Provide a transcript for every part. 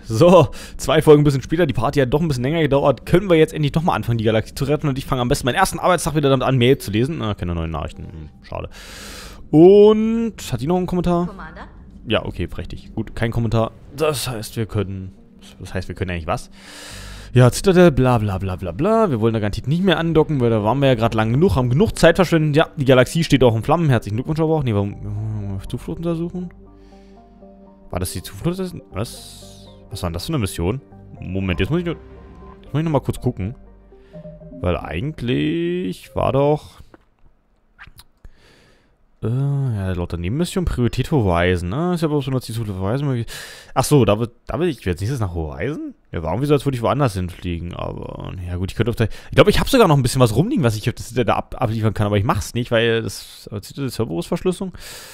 So, 2 Folgen ein bisschen später, die Party hat doch ein bisschen länger gedauert. Können wir jetzt endlich doch mal anfangen, die Galaxie zu retten? Und ich fange am besten meinen ersten Arbeitstag wieder damit an, Mail zu lesen. Keine neuen Nachrichten. Schade. Und, hat die noch einen Kommentar? Commander? Ja, okay, prächtig. Gut, kein Kommentar. Das heißt, wir können eigentlich was? Ja, Zitadelle, bla bla bla bla bla. Wir wollen da garantiert nicht mehr andocken, weil da waren wir ja gerade lang genug, haben genug Zeit verschwendet. Ja, die Galaxie steht auch in Flammen. Herzlichen Glückwunsch aber auch. Nee, warum Zuflucht untersuchen? War das die Zuflucht? Was war denn das für eine Mission? Moment, jetzt muss ich noch mal kurz gucken. Weil eigentlich war doch... ja, laut der Nebenmission Priorität Horizon, ne? Ist ja bloß benutzt die Zuflucht Horizon. Achso, da will ich jetzt nächstes nach Horizon? Ja, warum wieso, als würde ich woanders hinfliegen? Aber, ja gut, ich könnte auf der... Ich glaube, ich habe sogar noch ein bisschen was rumliegen, was ich auf das da abliefern kann, aber ich mach's nicht, weil das... Cerberus-Verschlüsselung?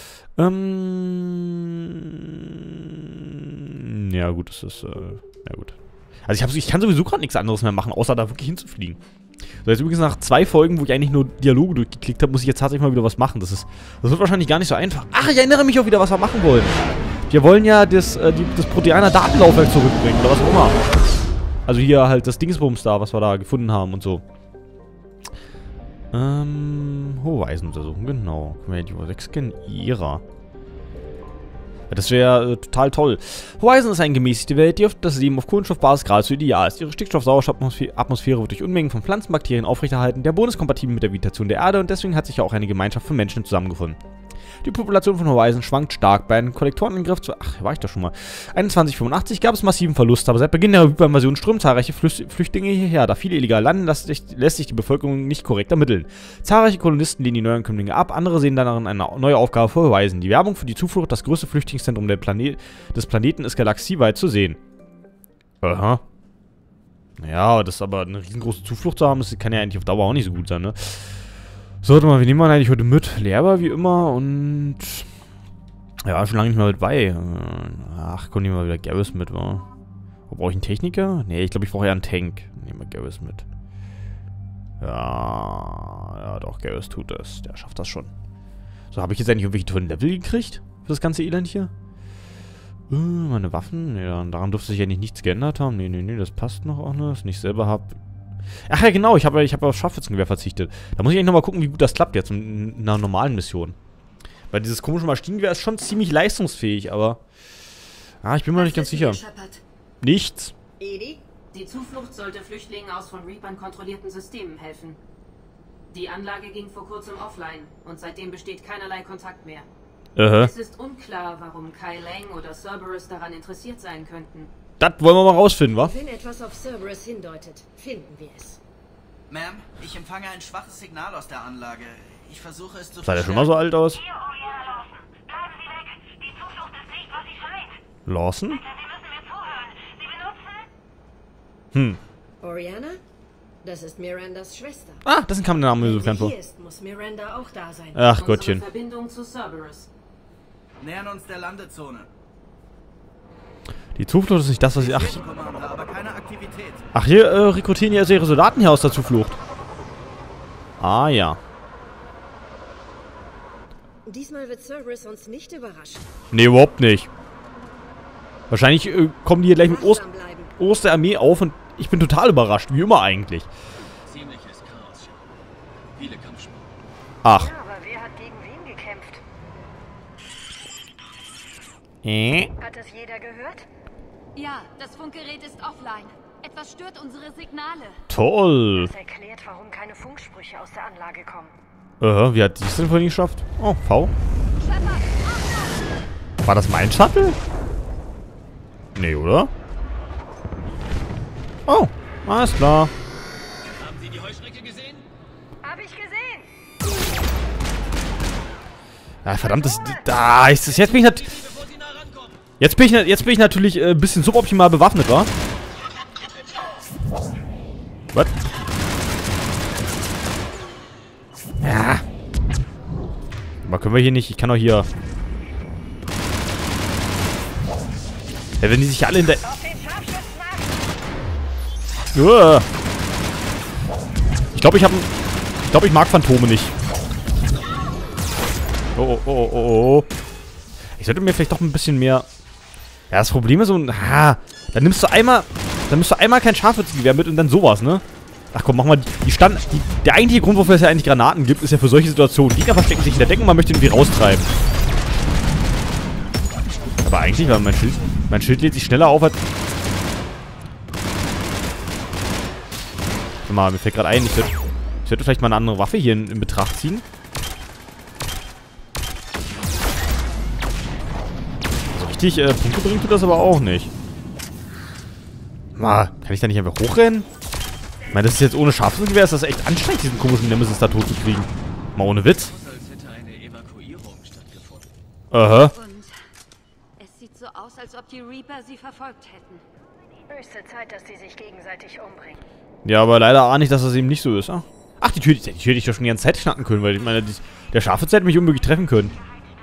Ja gut, das ist... ja gut. Also ich kann sowieso gerade nichts anderes mehr machen, außer da wirklich hinzufliegen. So, jetzt übrigens nach 2 Folgen, wo ich eigentlich nur Dialoge durchgeklickt habe, muss ich jetzt tatsächlich mal wieder was machen. Das wird wahrscheinlich gar nicht so einfach. Ach, ich erinnere mich auch wieder, was wir machen wollen. Wir wollen ja das Proteaner Datenlaufwerk zurückbringen, oder was auch immer. Also hier halt das Dingsbums da, was wir da gefunden haben und so. Horizon untersuchen, genau. Können wir ja die überscannen? Ihrer. Ja, das wäre total toll. Horizon ist eine gemäßigte Welt, die auf das Leben auf Kohlenstoffbasis geradezu ideal ist. Ihre Stickstoff-Sauerstoff-Atmosphäre wird durch Unmengen von Pflanzen, Bakterien aufrechterhalten. Der Boden ist kompatibel mit der Vegetation der Erde und deswegen hat sich ja auch eine Gemeinschaft von Menschen zusammengefunden. Die Population von Horizon schwankt stark. Bei einem Kollektorenangriff zu... Ach, war ich doch schon mal. 2185 gab es massiven Verlust, aber seit Beginn der Hyperinvasion strömen zahlreiche Flüchtlinge hierher. Da viele illegal landen, lässt sich die Bevölkerung nicht korrekt ermitteln. Zahlreiche Kolonisten lehnen die Neuankömmlinge ab, andere sehen darin eine neue Aufgabe für Horizon. Die Werbung für die Zuflucht, das größte Flüchtlingszentrum des Planeten, ist galaxieweit zu sehen. Aha. Naja, das ist aber eine riesengroße Zuflucht zu haben, das kann ja eigentlich auf Dauer auch nicht so gut sein, ne? So, warte mal, wie nehmen wir eigentlich heute mit? Leerbar wie immer und... Ja, schon lange nicht mehr mit bei. Ach, komm, nehmen wir wieder Garrus mit, wa? Wo brauche ich einen Techniker? Nee, ich glaube, ich brauche ja einen Tank. Nehmen wir Garrus mit. Ja, doch, Garrus tut das. Der schafft das schon. So, habe ich jetzt eigentlich irgendwelche tollen Level gekriegt? Für das ganze Elend hier? Meine Waffen? Ja, daran dürfte sich ja nichts geändert haben. Nee, das passt noch auch, ne? Das ich selber habe... Ach ja, genau, ich hab auf Scharfschützengewehr verzichtet. Da muss ich eigentlich nochmal gucken, wie gut das klappt jetzt in einer normalen Mission. Weil dieses komische Maschinengewehr ist schon ziemlich leistungsfähig, aber... Ah, ich bin mir noch nicht ganz sicher. Nichts. Edi, die Zuflucht sollte Flüchtlingen aus von Reapern kontrollierten Systemen helfen. Die Anlage ging vor kurzem offline und seitdem besteht keinerlei Kontakt mehr. Es ist unklar, warum Kai Lang oder Cerberus daran interessiert sein könnten. Das wollen wir mal rausfinden, wa? Wenn etwas auf Cerberus hindeutet, finden wir es. Ma'am, ich empfange ein schwaches Signal aus der Anlage. Ich versuche es zu... Sah der schon mal so alt aus? Hier, Oriana Lawson. Bleiben Sie weg. Die Zuflucht ist nicht, was sie scheint. Lawson? Bitte, Sie müssen mir zuhören. Sie benutzen... Oriana? Das ist Mirandas Schwester. Ah, das ist ein Kampfname, mir so Wenn bekannt sie vor. hier ist, muss Miranda auch da sein. Ach Unsere Gottchen. Verbindung zu Cerberus. Nähern uns der Landezone. Die Zuflucht ist nicht das, was ich... Commander, aber keine Aktivität. Ach, hier rekrutieren ja ihre Soldaten hier aus der Zuflucht. Ah, ja. Diesmal wird Cerberus uns nicht überraschen. Nee, überhaupt nicht. Wahrscheinlich kommen die hier gleich mit Wachsam bleiben. Osterarmee auf und ich bin total überrascht. Wie immer eigentlich. Ziemliches Chaos. Viele Kampfspuren. Ach. Ja, aber wer hat gegen wen gekämpft? Hat das jeder gehört? Ja, das Funkgerät ist offline. Etwas stört unsere Signale. Toll. Das erklärt, warum keine Funksprüche aus der Anlage kommen. Wie hat die es denn vorhin geschafft? Oh, V. Shepard, War das mein Shuttle? Nee, oder? Oh, alles klar. Haben Sie die Heuschrecke gesehen? Hab ich gesehen. Ja, verdammt, jetzt bin ich Bevor Sie nah rankommen. Jetzt bin ich natürlich ein bisschen suboptimal bewaffnet, wa? Was? Ja. Aber können wir hier nicht... Ich kann doch hier... Ja, wenn die sich alle in der... Auf den Scharfschützen ab. Uah. Ich glaube, ich mag Phantome nicht. Oh. Ich sollte mir vielleicht doch ein bisschen mehr... Ja, das Problem ist so... Dann nimmst du einmal kein Scharfschützengewehr mit und dann sowas, ne? Ach komm, mach mal der eigentliche Grund, wofür es ja eigentlich Granaten gibt, ist ja für solche Situationen. Gegner verstecken sich in der Deckung, man möchte ihn irgendwie raustreiben. Aber eigentlich, weil mein Schild lädt sich schneller auf als... Warte mal, mir fällt gerade ein, ich sollte vielleicht mal eine andere Waffe hier in Betracht ziehen. Also richtig Punkte bringt tut das aber auch nicht. Mal, kann ich da nicht einfach hochrennen? Ich meine, das ist jetzt ohne Scharfschützengewehr, ist das echt anstrengend, diesen komischen Nemesis da tot zu kriegen. Mal ohne Witz. Als hätte eine Evakuierung stattgefunden. Aha. Und es sieht so aus, als ob die Reaper sie verfolgt hätten. Höchste Zeit, dass sie sich gegenseitig umbringen. Ja, aber leider ahne ich, dass das eben nicht so ist. Ach, die Tür hätte ich doch schon die ganze Zeit knacken können, weil ich meine, der Scharfschütze hätte mich unmöglich treffen können.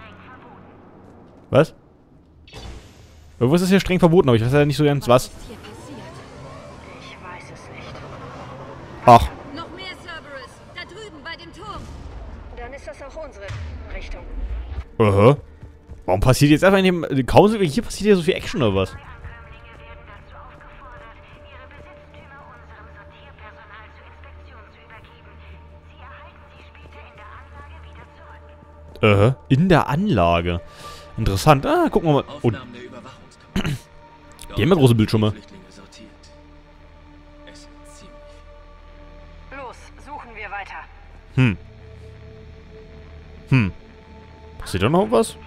Was? Irgendwas ist hier streng verboten, aber ich weiß ja nicht so ganz was. Was ist hier passiert? Ich weiß es nicht. Ach. Noch mehr Cerberus! Da drüben bei dem Turm! Dann ist das auch unsere Richtung. Aha. Warum passiert jetzt einfach in dem Council, hier passiert hier so viel Action oder was? Ankömmlinge werden dazu aufgefordert, ihre Besitztümer unserem Sortierpersonal zur Inspektion zu übergeben. Sie erhalten sie später in der Anlage wieder zurück. In der Anlage. Interessant. Ah, gucken wir mal. Oh, Aufnahmen der Überwachungskamera. die haben ja große Bildschirme. Flüchtlinge sortiert. Es sind ziemlich viele. Los, suchen wir weiter. Passiert da noch was?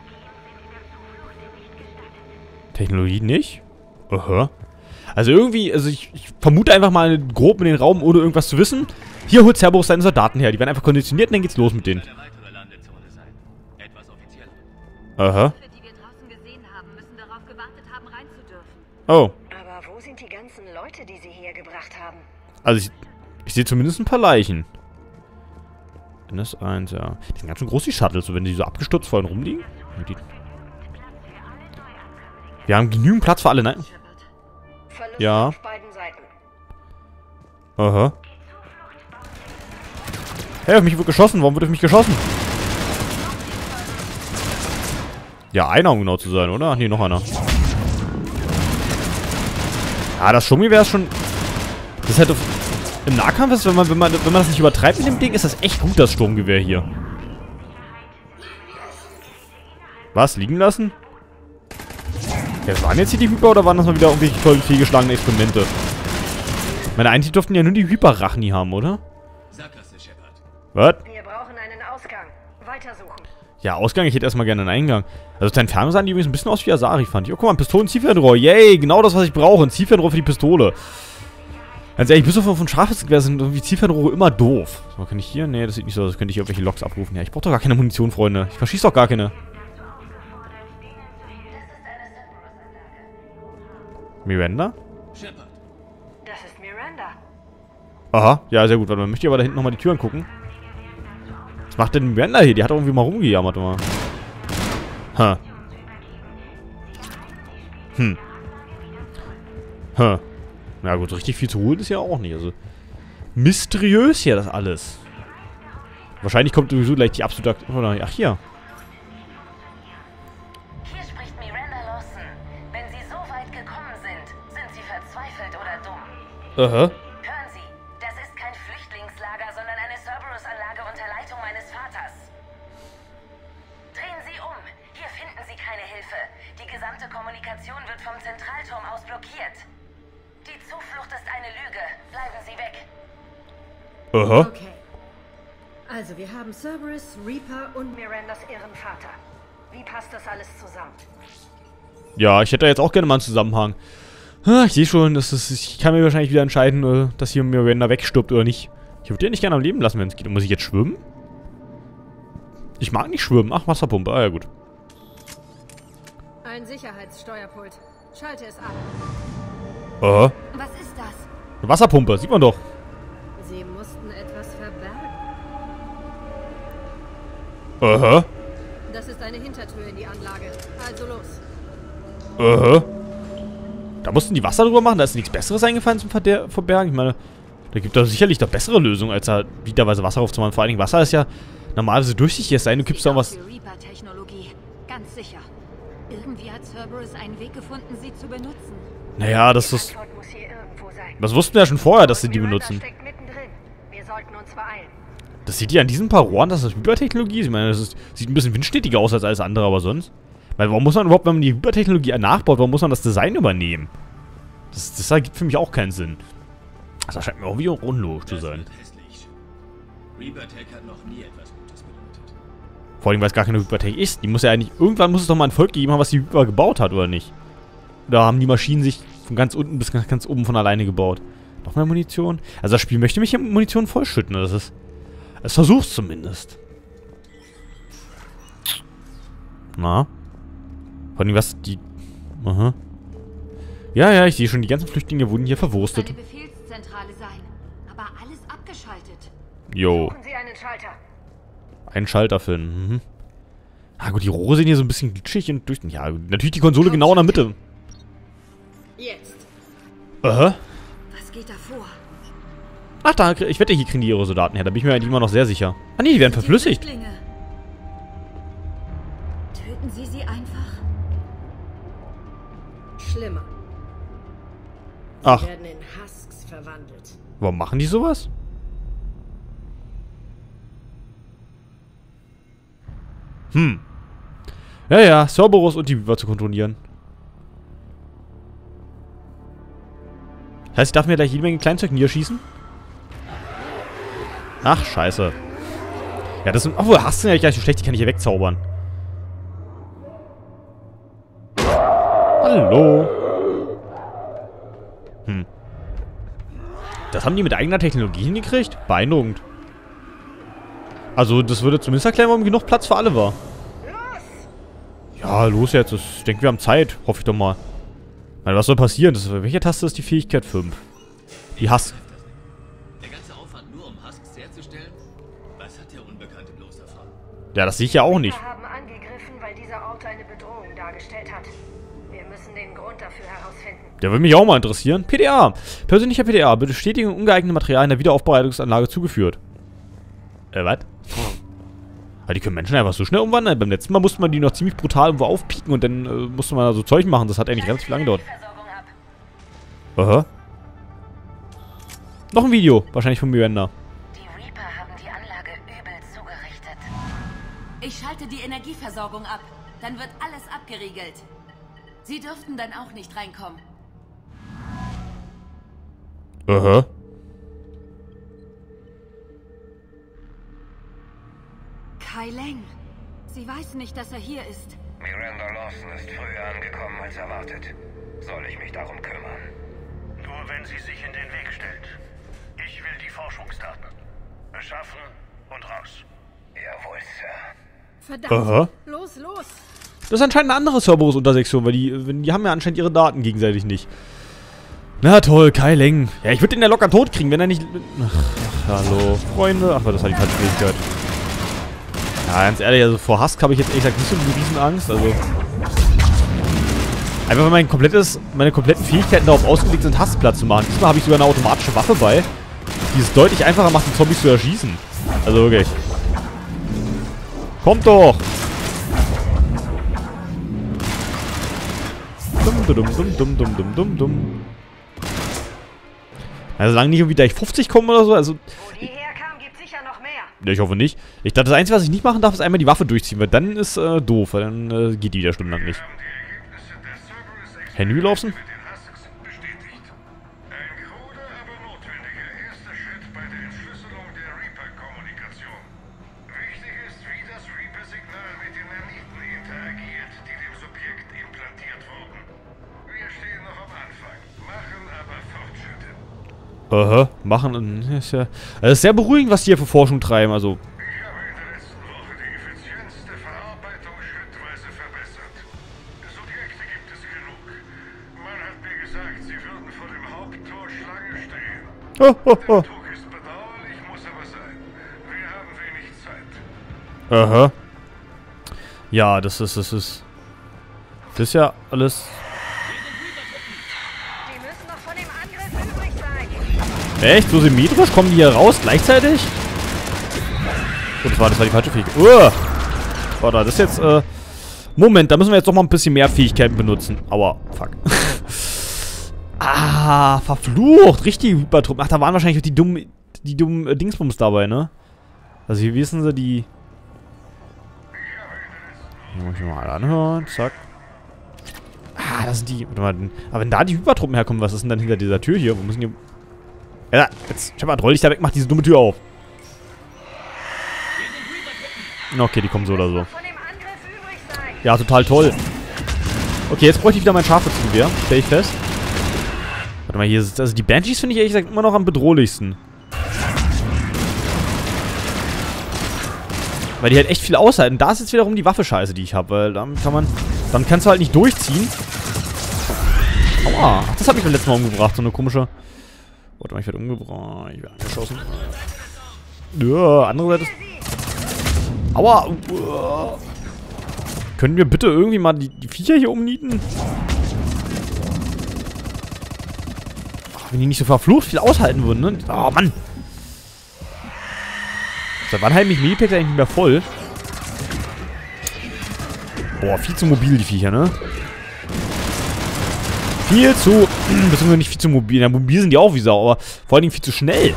Technologie nicht? Aha. Also irgendwie, ich vermute einfach mal grob in den Raum, ohne irgendwas zu wissen. Hier holt Cerberus seine Soldaten her. Die werden einfach konditioniert und dann geht's los mit denen. Eine weitere Landezone sein. Etwas offizieller. Aha. Für die wir draußen gesehen haben, müssen darauf gewartet haben, rein zu dürfen. Oh. Aber wo sind die ganzen Leute, die sie hergebracht haben? Also ich sehe zumindest ein paar Leichen. NS1, ja. Die sind ganz schön groß, die Shuttles, so wenn die so abgestürzt vorhin rumliegen. Wir haben genügend Platz für alle, nein? Verluste Ja. auf beiden Seiten. Aha. Hey, auf mich wird geschossen. Warum wird auf mich geschossen? Ja, einer, um genau zu sein, oder? Ach nee, noch einer. Ja, das Sturmgewehr ist schon... Das ist halt im Nahkampf ist, wenn man das nicht übertreibt mit dem Ding, ist das echt gut, das Sturmgewehr hier. Was? Liegen lassen? Ja, das waren jetzt hier die Hyper oder waren das mal wieder irgendwelche toll fehlgeschlagene Experimente? Meine, eigentlich durften ja nur die Hyper-Rachni haben, oder? Sackgasse, Shepard. Was? Wir brauchen einen Ausgang. Weitersuchen. Ja, Ausgang, ich hätte erstmal gerne einen Eingang. Also dein Fernseher sahen die übrigens ein bisschen aus wie Asari, fand ich. Oh, guck mal, ein Pistolen-Zielfernrohr. Yay, genau das, was ich brauche. Ein Zielfernrohr für die Pistole. Ganz ehrlich, bis auf von Scharfschützengewehr sind irgendwie Zielfernrohre immer doof. So, kann ich hier? Nee, das sieht nicht so aus, als könnte ich irgendwelche Loks abrufen. Ja, ich brauche doch gar keine Munition, Freunde. Ich verschieße doch gar keine. Miranda? Shepard. Das ist Miranda. Aha, ja, sehr gut. Warte mal, möchte ich aber da hinten nochmal die Tür angucken. Was macht denn Miranda hier? Die hat doch irgendwie mal rumgejammert immer. Na gut, so richtig viel zu holen ist ja auch nicht. Also, mysteriös hier das alles. Wahrscheinlich kommt sowieso gleich die absolute... Ach, hier. Hier spricht Miranda Lawson. Wenn Sie so weit gekommen sind, sind Sie verzweifelt oder dumm. Aha. Hören Sie, das ist kein Flüchtlingslager, sondern eine Cerberus-Anlage unter Leitung meines Vaters. Drehen Sie um. Hier finden Sie keine Hilfe. Die gesamte Kommunikation wird vom Zentralturm aus blockiert. Die Zuflucht ist eine Lüge. Bleiben Sie weg. Aha. Okay. Also, wir haben Cerberus, Reaper und Mirandas Ehrenvater. Wie passt das alles zusammen? Ja, ich hätte da jetzt auch gerne mal einen Zusammenhang. Ich sehe schon, ich kann mir wahrscheinlich wieder entscheiden, dass hier Miranda wegstirbt oder nicht. Ich würde den nicht gerne am Leben lassen, wenn es geht. Muss ich jetzt schwimmen? Ich mag nicht schwimmen. Ach, Wasserpumpe. Ah, ja gut. Ein Sicherheitssteuerpult. Schalte es ab. Aha. Was ist das? Eine Wasserpumpe, sieht man doch. Sie mussten etwas verbergen. Aha. Das ist eine Hintertür in die Anlage. Also los. Aha. Da mussten die Wasser drüber machen, da ist nichts Besseres eingefallen zum Verbergen. Ich meine, da gibt es sicherlich doch bessere Lösungen, als da wiederweise Wasser aufzumachen. Vor allen Dingen Wasser ist ja normalerweise durchsichtig, es sei denn, du kippst da was... Für Reaper-Technologie. Ganz sicher. Irgendwie hat Cerberus einen Weg gefunden, sie zu benutzen. Naja, das ist... Antwort muss hier irgendwo sein. Das wussten wir ja schon vorher, dass sie die Miranda benutzen. steckt mittendrin. Wir sollten uns beeilen. Das sieht ja an diesen paar Rohren, dass das Hypertechnologie ist. Ich meine, das ist, sieht ein bisschen windstetiger aus als alles andere, aber sonst... Weil warum muss man überhaupt, wenn man die Hypertechnologie nachbaut, warum muss man das Design übernehmen? Das ergibt für mich auch keinen Sinn. Das scheint mir auch wieder unlogisch zu sein. Hässlich. Reaper-Tech hat noch nie etwas Gutes bedeutet. Vor allem, weil es gar keine Hypertech ist. Die muss ja eigentlich... Irgendwann muss es doch mal ein Volk gegeben haben, was die Hyper gebaut hat, oder nicht? Oder haben die Maschinen sich von ganz unten bis ganz oben von alleine gebaut? Noch mehr Munition? Also das Spiel möchte mich hier mit Munition vollschütten. Das ist... Es versucht zumindest. Na? Vor allem, was die... Aha. Ja, ich sehe schon, die ganzen Flüchtlinge wurden hier verwurstet. Eine Befehlszentrale sein, aber alles abgeschaltet. Jo. Suchen Sie einen Schalter. Einen Schalter finden. Mhm. Ah gut, die Rohre sind hier so ein bisschen glitschig und durch... Ja, natürlich die Konsole genau in der Mitte. Jetzt. Aha. Was geht da vor? Ach, da, ich wette, hier kriegen die ihre Soldaten her. Da bin ich mir eigentlich immer noch sehr sicher. Ah nee, die werden verflüssigt. Flüchtlinge. Töten Sie sie einfach? Schlimmer. Ach, Sie werden in Husks verwandelt. warum machen die sowas? Ja, Cerberus und die Reaper zu kontrollieren. Heißt, ich darf mir gleich jede Menge Kleinzeug niederschießen? Ach, scheiße. Ja, das sind... Obwohl, hast du ja gleich so schlecht, die kann ich hier wegzaubern. Hallo. Das haben die mit eigener Technologie hingekriegt? Beeindruckend. Also, das würde zumindest erklären, warum genug Platz für alle war. Ja, los jetzt. Ich denke, wir haben Zeit. Hoffe ich doch mal. Weil, was soll passieren? Welche Taste ist die Fähigkeit 5? Die Husk. Der ganze Aufwand nur, um Husks herzustellen? Was hat der Unbekannte bloß davon? Ja, das sehe ich ja auch nicht. Wir haben angegriffen, weil dieser Ort eine Bedrohung dargestellt hat. Wir müssen den Grund dafür herausfinden. Der würde mich auch mal interessieren. PDA. Persönlicher PDA. Bestätigung ungeeigneter Materialien der Wiederaufbereitungsanlage zugeführt. Was? Aber die können Menschen einfach so schnell umwandeln. Beim letzten Mal musste man die noch ziemlich brutal irgendwo aufpieken und dann musste man da so Zeug machen. Das hat eigentlich relativ lange gedauert. Aha. Noch ein Video. Wahrscheinlich von Miranda. Die Reaper haben die Anlage übel zugerichtet. Ich schalte die Energieversorgung ab. Dann wird alles abgeriegelt. Sie dürften dann auch nicht reinkommen. Aha. Kai Leng. Sie weiß nicht, dass er hier ist. Miranda Lawson ist früher angekommen als erwartet. Soll ich mich darum kümmern? Nur wenn sie sich in den Weg stellt. Ich will die Forschungsdaten. Beschaffen und raus. Jawohl, Sir. Verdammt. Aha. Los. Das ist anscheinend eine andere Cerberus-Untersektion, weil die haben ja anscheinend ihre Daten gegenseitig nicht. Na toll, Kai Leng. Ja, ich würde den ja locker tot kriegen, wenn er nicht... Ach, hallo, Freunde. Ach, das war die falsche Fähigkeit. Ja, ganz ehrlich, also vor Husk habe ich jetzt ehrlich gesagt nicht so eine Riesenangst, also... Einfach weil meine kompletten Fähigkeiten darauf ausgelegt sind, Husk platt zu machen. Diesmal habe ich sogar eine automatische Waffe bei, die es deutlich einfacher macht, die Zombies zu erschießen. Also wirklich. Kommt doch! Dumm. Also solange nicht irgendwie gleich 50 kommen oder so, also... Wo die herkam, gibt sicher noch mehr. Ja, ich hoffe nicht. Ich dachte, das Einzige, was ich nicht machen darf, ist einmal die Waffe durchziehen, weil dann ist doof, weil dann geht die wieder stundenlang nicht. Herr Nühlaufen? Aha, machen. Ist ja, also ist sehr beruhigend, was die hier für Forschung treiben, also. Ich habe in der letzten Woche die Effizienz der Verarbeitung schrittweise verbessert. Subjekte gibt es genug. Man hat mir gesagt, sie würden vor dem Haupttor Schlange stehen. Der Betrug ist bedauerlich, muss aber sein. Wir haben wenig Zeit. Aha. Ja, das ist ja alles. Die müssen doch von dem Angriff übrig sein. Echt? So symmetrisch? Kommen die hier raus gleichzeitig? Oh, das war die falsche Fähigkeit. Warte, das ist jetzt, Moment, da müssen wir jetzt doch mal ein bisschen mehr Fähigkeiten benutzen. Aua, fuck. Ah, verflucht. Richtig Reaper-Truppen. Ach, da waren wahrscheinlich auch die dummen Dingsbums dabei, ne? Also hier wissen sie die... Hier muss ich mal alle anhören. Zack. Ah, das sind die... Warte mal. Aber wenn da die Hypertruppen herkommen, was ist denn dann hinter dieser Tür hier? Wo müssen die... Ja, jetzt... Shepard, roll dich da weg, mach diese dumme Tür auf. Okay, die kommen so oder so. Ja, total toll. Okay, jetzt bräuchte ich wieder mein Scharfschützengewehr. Stell ich fest. Warte mal, hier ist... Also die Banshees finde ich ehrlich gesagt immer noch am bedrohlichsten. Weil die halt echt viel aushalten. Da ist jetzt wiederum die Waffe-Scheiße, die ich habe. Weil dann kann man... Dann kannst du halt nicht durchziehen. Aua. Ach, das hat mich beim letzten Mal umgebracht. So eine komische... Warte mal, ich werde umgebracht. Ich werde angeschossen. Ja, andere Seite... Aua. Können wir bitte irgendwie mal die Viecher hier umnieten? Ach, wenn die nicht so verflucht viel aushalten würden, ne? Oh, Mann. Seit wann halten mich Medipacks eigentlich nicht mehr voll? Boah, viel zu mobil, die Viecher, ne? Viel zu... Beziehungsweise nicht viel zu mobil. Ja, mobil sind die auch wie Sau, aber vor allen Dingen viel zu schnell.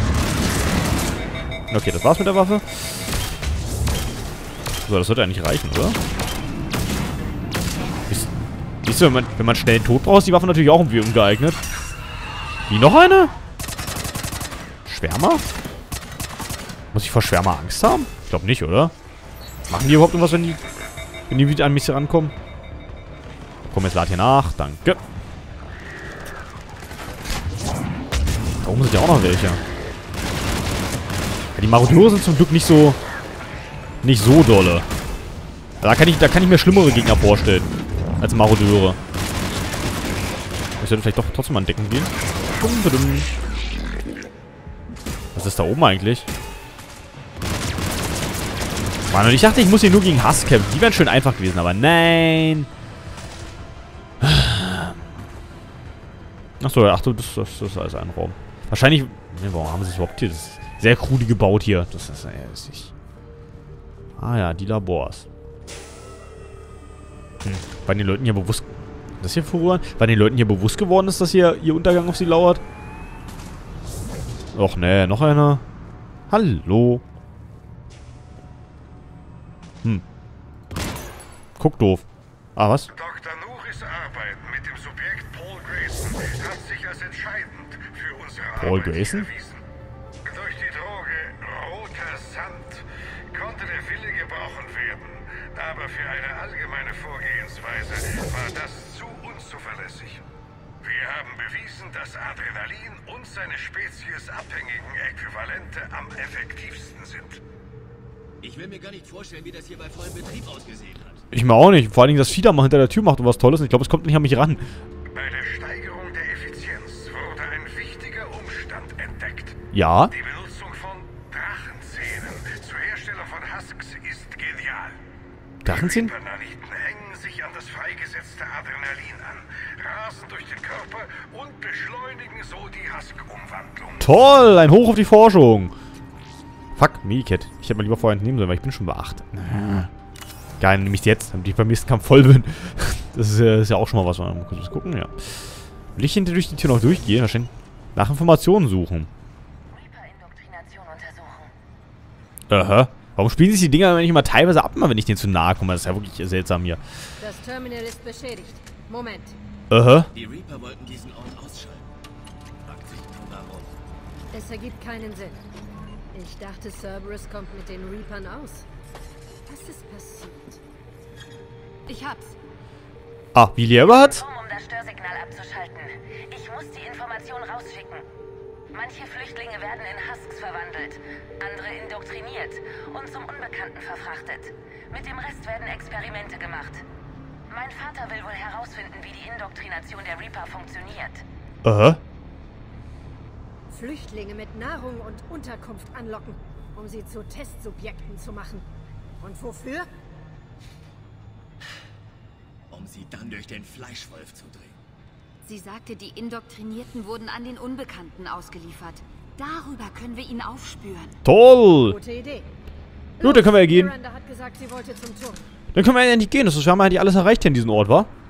Okay, das war's mit der Waffe. So, das sollte eigentlich reichen, oder? Siehst du, wenn man schnell einen Tod braucht, ist die Waffe natürlich auch irgendwie ungeeignet. Wie, noch eine? Schwärmer? Muss ich vor Schwärmer Angst haben? Ich glaube nicht, oder? Machen die überhaupt irgendwas, wenn die wieder an mich rankommen? Komm, jetzt lad hier nach. Danke. Da oben sind ja auch noch welche. Ja, die Marodure sind zum Glück nicht so dolle. Da kann ich mir schlimmere Gegner vorstellen. Als Marodeure. Ich sollte vielleicht doch trotzdem mal an Decken gehen. Was ist da oben eigentlich? Mann, und ich dachte, ich muss hier nur gegen Hass kämpfen. Die wären schön einfach gewesen, aber nein. Achso, das ist alles ein Raum. Wahrscheinlich... Ne, warum haben sie sich überhaupt hier... Das ist sehr krude gebaut hier. Das ist nicht... Ah ja, die Labors. Bei den Leuten hier bewusst... Das hier voran? Bei den Leuten hier bewusst geworden ist, dass hier ihr Untergang auf sie lauert? Och ne, noch einer. Hallo. Guck doof. Ah, was? Dr. Nuris Arbeit mit dem Subjekt Paul Grayson hat sich als entscheidend für unsere Arbeit erwiesen. Durch die Droge roter Sand konnte der Wille gebrochen werden, aber für eine allgemeine Vorgehensweise war das zu unzuverlässig. Wir haben bewiesen, dass Adrenalin und seine speziesabhängigen Äquivalente am effektivsten sind. Ich will mir gar nicht vorstellen, wie das hier bei vollem Betrieb ausgesehen hat. Ich mir auch nicht. Vor allen Dingen, dass Fieder mal hinter der Tür macht und was Tolles. Und ich glaube, es kommt nicht an mich ran. Bei der Steigerung der Effizienz wurde ein wichtiger Umstand entdeckt. Ja? Die Benutzung von Drachenzähnen zur Herstellung von Husks ist genial. Drachenzähne? Die Reaper-Naniten hängen sich an das freigesetzte Adrenalin an, rasen durch den Körper und beschleunigen so die Husk-Umwandlung. Toll! Ein Hoch auf die Forschung. Fuck, Medicat. Ich hätte mal lieber vorher entnehmen sollen, weil ich bin schon bei 8. Geil, nehme ich jetzt, damit ich beim nächsten Kampf voll bin. Das ist ja auch schon mal was. Mal kurz gucken, ja. Will ich hinter durch die Tür noch durchgehen? Wahrscheinlich nach Informationen suchen. Reaper-Indoktrination untersuchen. Aha. Warum spielen sich die Dinger nicht immer teilweise ab, wenn ich denen zu nahe komme? Das ist ja wirklich seltsam hier. Das Terminal ist beschädigt. Moment. Aha. Die Reaper wollten diesen Ort ausschalten. Fragt sich nur warum. Es ergibt keinen Sinn. Ich dachte, Cerberus kommt mit den Reapern aus. Was ist passiert? Ich hab's. Ah, wie Leonhard? Um das Störsignal abzuschalten. Ich muss die Information rausschicken. Manche Flüchtlinge werden in Husks verwandelt, andere indoktriniert und zum Unbekannten verfrachtet. Mit dem Rest werden Experimente gemacht. Mein Vater will wohl herausfinden, wie die Indoktrination der Reaper funktioniert. Aha. Flüchtlinge mit Nahrung und Unterkunft anlocken, um sie zu Testsubjekten zu machen. Und wofür? Um sie dann durch den Fleischwolf zu drehen. Sie sagte, die Indoktrinierten wurden an den Unbekannten ausgeliefert. Darüber können wir ihn aufspüren. Toll! Gute Idee. Gut, dann können wir ja gehen. Miranda hat gesagt, sie wollte zum Turm. Dann können wir ja endlich gehen. Wir haben ja alles erreicht hier in diesem Ort, wa?